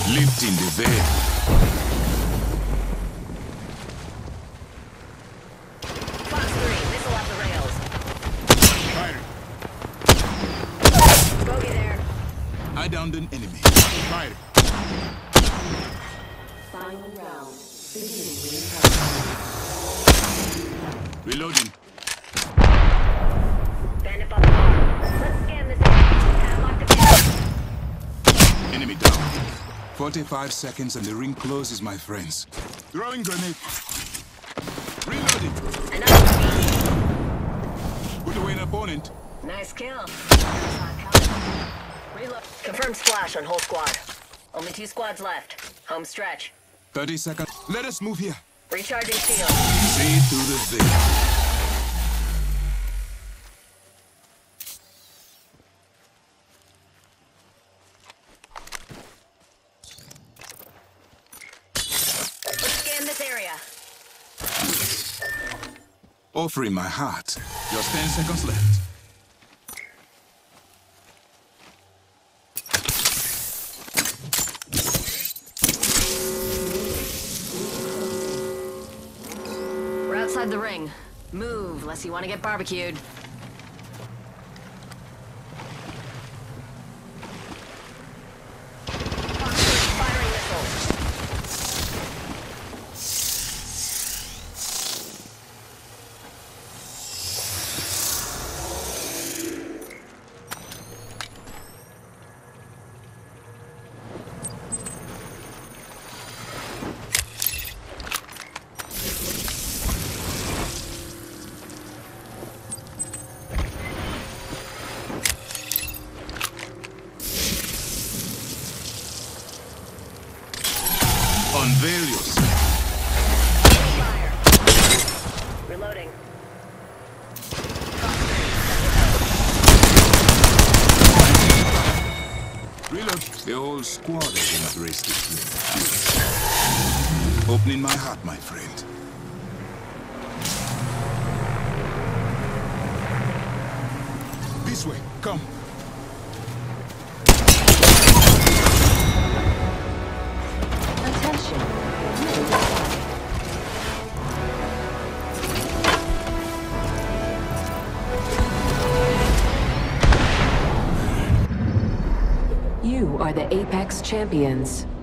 Lifting the veil. Fox 3, missile off the rails. Firing. Bogey there. I downed an enemy. Firing. Final round. Beginning ring countdown. Reloading. Bandit on the bar. Let's scan this area. Padlock defense. Enemy down. 45 seconds and the ring closes, my friends. Throwing grenade. Reloading. Another. Put away an opponent. Nice kill. Reload. Confirmed splash on whole squad. Only 2 squads left. Home stretch. 30 seconds. Let us move here. Recharging shield. See through the veil. Let's scan this area. Offering my heart. Just 10 seconds left. We're outside the ring. Move, unless you want to get barbecued. Firing missiles. Unveil yourself. Fire. Reloading. Reload. The whole squad has embraced this ring. Opening my heart, my friend. This way. Come. Attention. You are the Apex Champions.